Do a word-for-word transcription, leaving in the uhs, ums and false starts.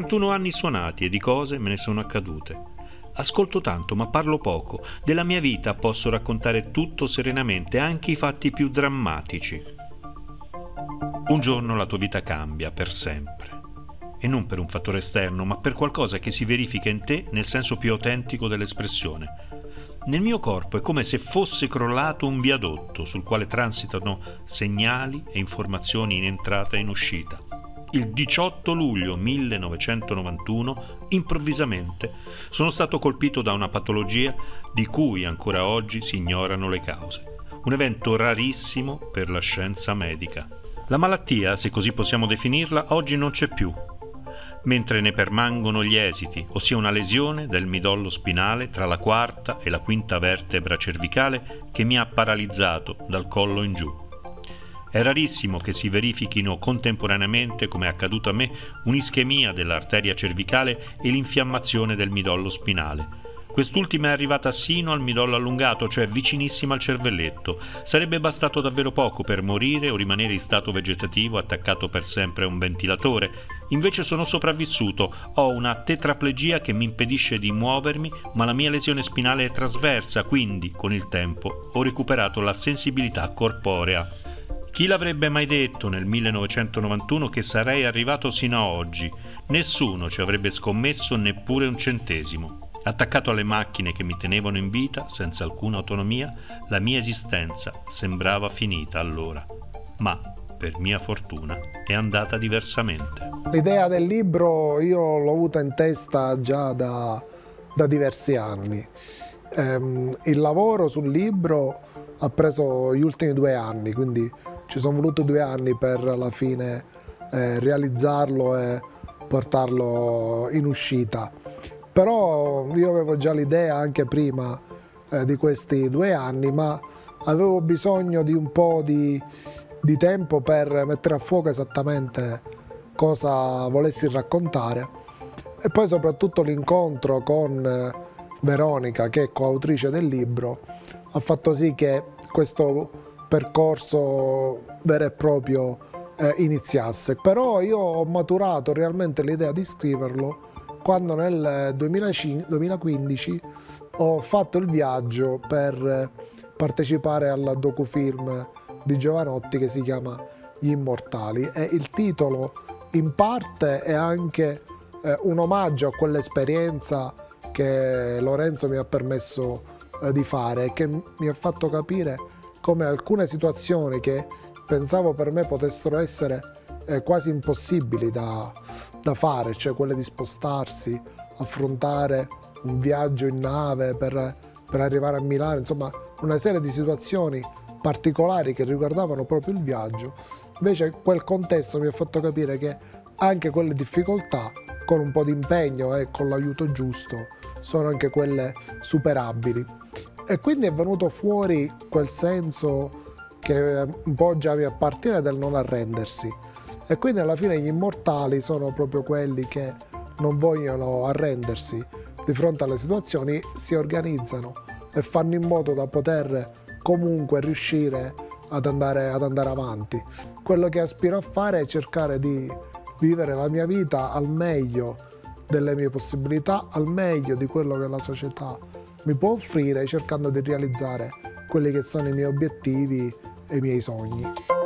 trentuno anni suonati e di cose me ne sono accadute. Ascolto tanto, ma parlo poco. Della mia vita posso raccontare tutto serenamente, anche i fatti più drammatici. Un giorno la tua vita cambia per sempre. E non per un fattore esterno, ma per qualcosa che si verifica in te nel senso più autentico dell'espressione. Nel mio corpo è come se fosse crollato un viadotto sul quale transitano segnali e informazioni in entrata e in uscita. Il diciotto luglio millenovecentonovantuno, improvvisamente, sono stato colpito da una patologia di cui ancora oggi si ignorano le cause. Un evento rarissimo per la scienza medica. La malattia, se così possiamo definirla, oggi non c'è più, mentre ne permangono gli esiti, ossia una lesione del midollo spinale tra la quarta e la quinta vertebra cervicale che mi ha paralizzato dal collo in giù. È rarissimo che si verifichino contemporaneamente, come è accaduto a me, un'ischemia dell'arteria cervicale e l'infiammazione del midollo spinale. Quest'ultima è arrivata sino al midollo allungato, cioè vicinissima al cervelletto. Sarebbe bastato davvero poco per morire o rimanere in stato vegetativo attaccato per sempre a un ventilatore. Invece sono sopravvissuto, ho una tetraplegia che mi impedisce di muovermi, ma la mia lesione spinale è trasversa, quindi, con il tempo, ho recuperato la sensibilità corporea. Chi l'avrebbe mai detto nel millenovecentonovantuno che sarei arrivato sino a oggi? Nessuno ci avrebbe scommesso neppure un centesimo. Attaccato alle macchine che mi tenevano in vita, senza alcuna autonomia, la mia esistenza sembrava finita allora. Ma, per mia fortuna, è andata diversamente. L'idea del libro io l'ho avuta in testa già da, da diversi anni. Ehm, il lavoro sul libro ha preso gli ultimi due anni, quindi ci sono voluti due anni per alla fine eh, realizzarlo e portarlo in uscita. Però io avevo già l'idea anche prima eh, di questi due anni, ma avevo bisogno di un po' di, di tempo per mettere a fuoco esattamente cosa volessi raccontare. E poi soprattutto l'incontro con Veronica, che è coautrice del libro, ha fatto sì che questo percorso vero e proprio eh, iniziasse. Però io ho maturato realmente l'idea di scriverlo quando nel duemilaquindici ho fatto il viaggio per partecipare al docufilm di Jovanotti che si chiama Gli Immortali, e il titolo in parte è anche eh, un omaggio a quell'esperienza che Lorenzo mi ha permesso eh, di fare e che mi ha fatto capire come alcune situazioni che pensavo per me potessero essere eh, quasi impossibili da, da fare, cioè quelle di spostarsi, affrontare un viaggio in nave per, per arrivare a Milano, insomma una serie di situazioni particolari che riguardavano proprio il viaggio. Invece quel contesto mi ha fatto capire che anche quelle difficoltà, con un po' di impegno e con l'aiuto giusto, sono anche quelle superabili. E quindi è venuto fuori quel senso che un po' già mi appartiene del non arrendersi. E quindi alla fine gli immortali sono proprio quelli che non vogliono arrendersi di fronte alle situazioni, si organizzano e fanno in modo da poter comunque riuscire ad andare, ad andare avanti. Quello che aspiro a fare è cercare di vivere la mia vita al meglio delle mie possibilità, al meglio di quello che la società mi può offrire, cercando di realizzare quelli che sono i miei obiettivi e i miei sogni.